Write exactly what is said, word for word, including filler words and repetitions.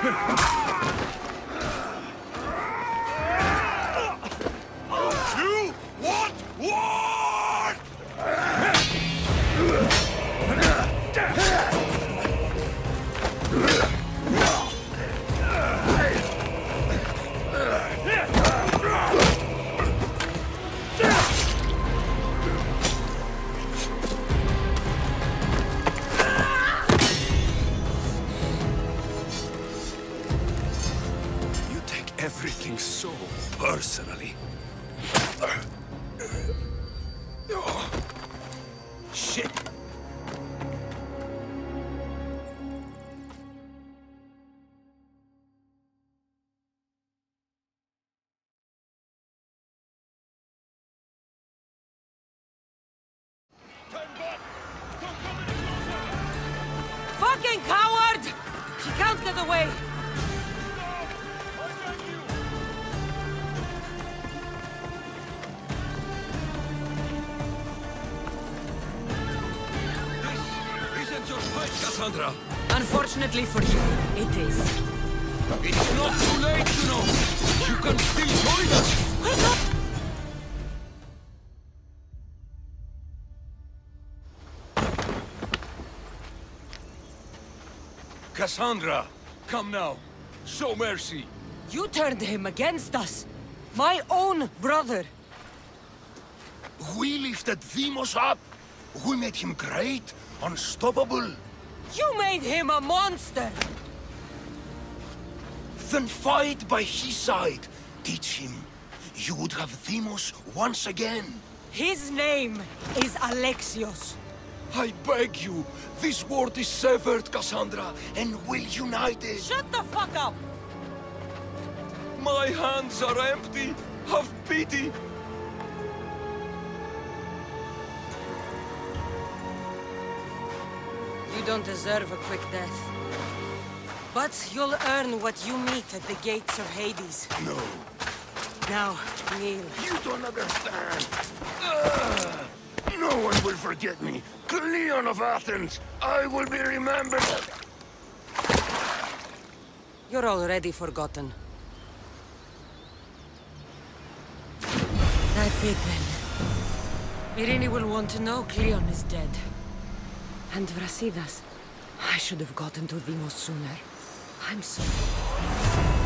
You want war? You take everything so personally. Shit! Fucking coward! He can't get away! This isn't your fight, Cassandra! Unfortunately for you, it is. It's not too late, you know! You can still join us! Wake up! Cassandra, come now. Show mercy. You turned him against us! My own brother! We lifted Deimos up. We made him great, unstoppable. You made him a monster! Then fight by his side. Teach him. You would have Deimos once again. His name is Alexios. I beg you. This world is severed, Cassandra, and we'll unite it. Shut the fuck up! My hands are empty. Have pity. You don't deserve a quick death. But you'll earn what you meet at the gates of Hades. No. Now, kneel. You don't understand. Ugh. No one will forget me. Cleon of Athens. I will be remembered. You're already forgotten. That's it then. Irene will want to know Cleon is dead. And Brasidas. I should have gotten to Deimos sooner. I'm sorry.